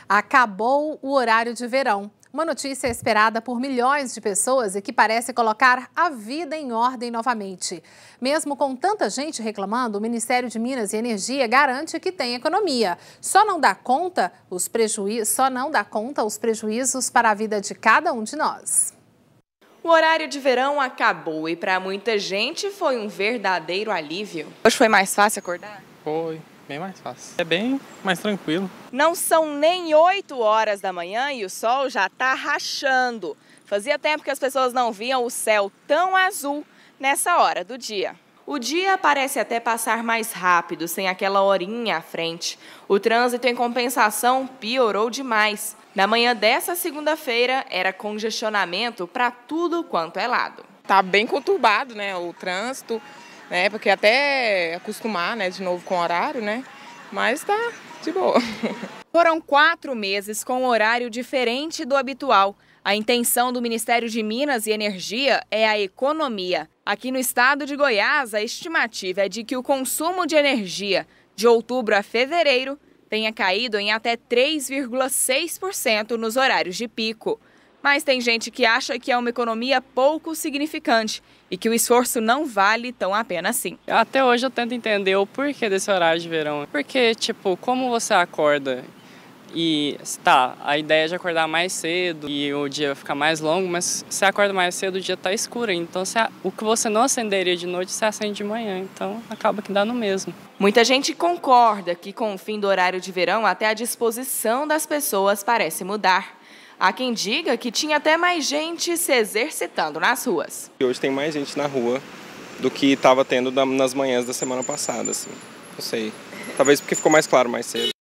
Acabou o horário de verão. Uma notícia esperada por milhões de pessoas e que parece colocar a vida em ordem novamente. Mesmo com tanta gente reclamando, o Ministério de Minas e Energia garante que tem economia. Só não dá conta os prejuízos para a vida de cada um de nós. O horário de verão acabou e para muita gente foi um verdadeiro alívio. Hoje foi mais fácil acordar? Foi. Bem mais fácil. É bem mais tranquilo. Não são nem 8 horas da manhã e o sol já está rachando. Fazia tempo que as pessoas não viam o céu tão azul nessa hora do dia. O dia parece até passar mais rápido, sem aquela horinha à frente. O trânsito, em compensação, piorou demais. Na manhã dessa segunda-feira, era congestionamento para tudo quanto é lado. Tá bem conturbado, né, o trânsito. Porque até acostumar, de novo com o horário, mas tá de boa. Foram 4 meses com um horário diferente do habitual. A intenção do Ministério de Minas e Energia é a economia. Aqui no estado de Goiás, a estimativa é de que o consumo de energia de outubro a fevereiro tenha caído em até 3,6% nos horários de pico. Mas tem gente que acha que é uma economia pouco significante e que o esforço não vale tão a pena assim. Até hoje eu tento entender o porquê desse horário de verão. Porque, como você acorda e a ideia é de acordar mais cedo e o dia vai ficar mais longo, mas você acorda mais cedo, o dia está escuro. Então o que você não acenderia de noite, você acende de manhã. Então acaba que dá no mesmo. Muita gente concorda que com o fim do horário de verão, até a disposição das pessoas parece mudar. Há quem diga que tinha até mais gente se exercitando nas ruas. Hoje tem mais gente na rua do que estava tendo nas manhãs da semana passada, assim. Não sei. Talvez porque ficou mais claro mais cedo.